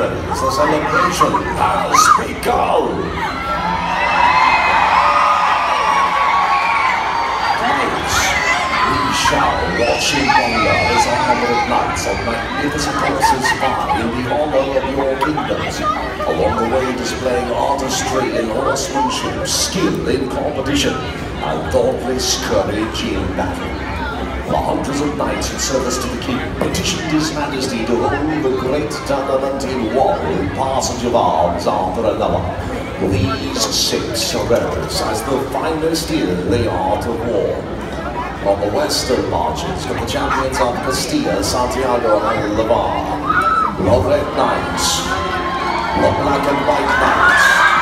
victories, the celebration has begun! Tonight, we shall watch in wonder as armored knights on magnificent horses fly in the honor of your kingdoms, along the way displaying artistry in horsemanship, skill in competition, and thoughtless courage in battle. The hundreds of knights in service to the king petitioned his majesty to hold the great tournament in one passage of arms after another. These 6 rebels as the finest in the art of war. On the western marches were the champions of Castilla, Santiago, and Navarre, the Red Knights, the Black and White Knights,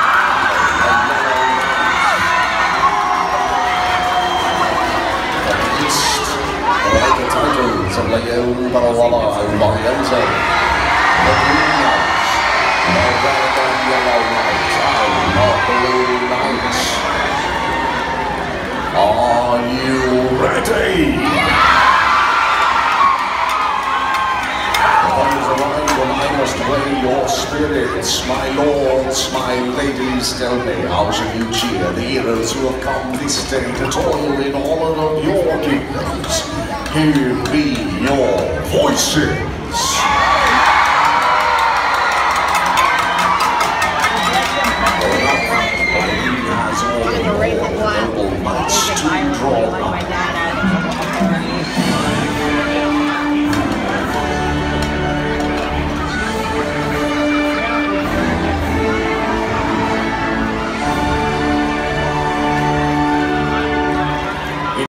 of Leon, Barawala, and Mariente, the Blue Knights, the Red and Yellow Knights, and the Blue Knights. Are you ready? The time has arrived when I must weigh your spirits, my lords, my ladies. Tell me, how shall you cheer the heroes who have come this day to toil in honor of your kingdoms? Here be your voices.